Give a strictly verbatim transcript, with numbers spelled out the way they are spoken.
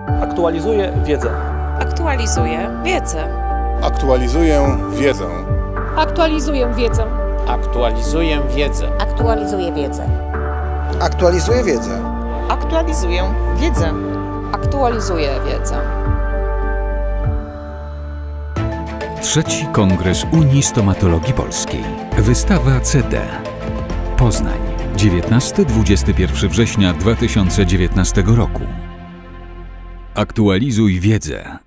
Aktualizuję wiedzę. Aktualizuję wiedzę. Aktualizuję wiedzę. Aktualizuję wiedzę. Aktualizuję wiedzę. Aktualizuję wiedzę. Aktualizuję wiedzę. Aktualizuję wiedzę. Aktualizuję wiedzę. Trzeci Kongres Unii Stomatologii Polskiej. Wystawa C D. Poznań. dziewiętnastego do dwudziestego pierwszego września dwa tysiące dziewiętnastego roku. Aktualizuj wiedzę.